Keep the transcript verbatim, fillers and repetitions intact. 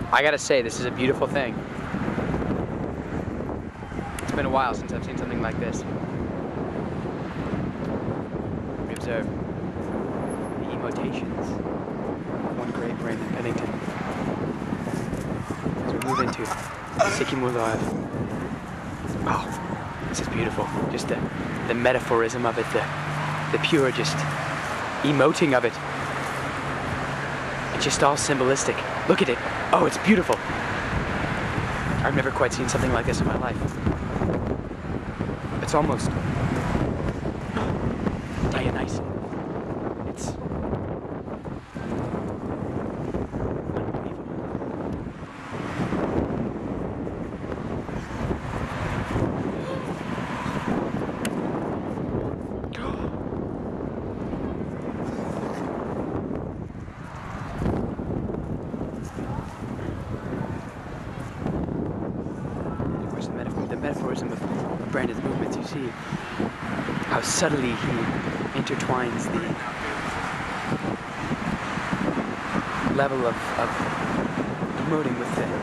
I gotta say, this is a beautiful thing. It's been a while since I've seen something like this. We observe the emotations of one great brain in Pennington. As we move into Sycamore Live. Oh, this is beautiful. Just the, the metaphorism of it, the, the pure just emoting of it. It's just all symbolistic. Look at it. Oh, it's beautiful. I've never quite seen something like this in my life. It's almost Dionysian. It's the metaphorism of Brandon's movements. You see how subtly he intertwines the level of, of emoting with the